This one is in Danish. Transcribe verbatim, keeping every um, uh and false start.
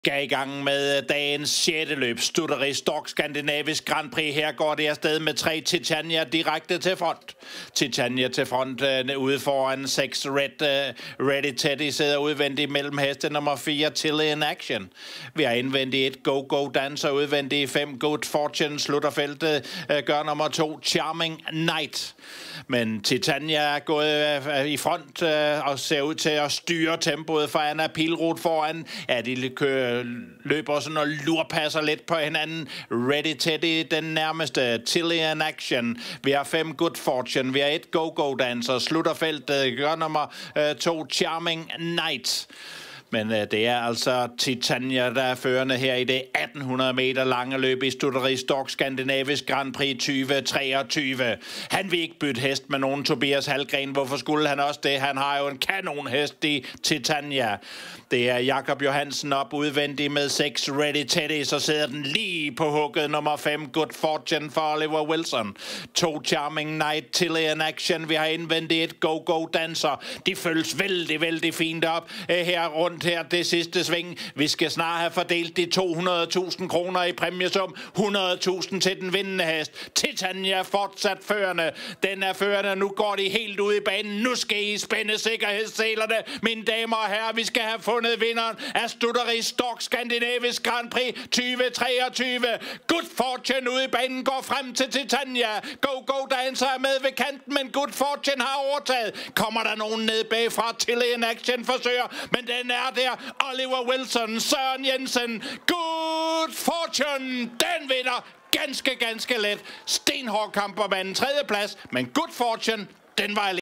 Skal i gang med dagens sjette løb. Stutteri Stock Skandinavisk Grand Prix. Her går det afsted med tre Titania direkte til front. Titania til front uh, ude foran seks Red uh, Ready Teddy sidder udvendigt mellem heste nummer fire Tilly in Action. Vi har indvendigt et Go Go Dancer udvendigt fem Good Fortune. Slutter feltet uh, gør nummer to Charming Night. Men Titania er gået uh, i front uh, og ser ud til at styre tempoet for Anna Pilrot foran. Ja, de kører løber sådan og lurpasser lidt på hinanden. Ready Teddy den nærmeste. Tilly in Action. Vi har fem Good Fortune. Vi har et Go Go Dancer. Slutter feltet. Gør nummer uh, to Charming Night. Men øh, det er altså Titania, der er førende her i det atten hundrede meter lange løb i Stutteri Stock Skandinavisk Grand Prix tyve treogtyve. Han vil ikke bytte hest med nogen Tobias Hallgren. Hvorfor skulle han også det? Han har jo en kanonhest i Titania. Det er Jakob Johansen op udvendigt med seks Ready Teddy. Så sidder den lige på hugget. Nummer fem Good Fortune for Oliver Wilson. to Charming Night, Tilly in Action. Vi har indvendigt et Go Go Dancer. De følges vældig, vældig fint op øh, her rundt her det sidste sving. Vi skal snart have fordelt de to hundrede tusind kroner i præmiesum. hundrede tusind til den vindende hest. Titania fortsat førende. Den er førende. Nu går de helt ud i banen. Nu skal I spænde sikkerhedsselerne. Mine damer og herrer, vi skal have fundet vinderen af Stutteri Stock Skandinavisk Grand Prix tyve treogtyve. Good Fortune ude i banen går frem til Titania. Go Go Dancer er med ved kanten, men Good Fortune har overtaget. Kommer der nogen ned bagfra? Tilly in Action forsøger, men den er der. Oliver Wilson, Søren Jensen, Good Fortune, den vinder ganske, ganske let. Stenhård kamp om anden tredje plads, men Good Fortune, den var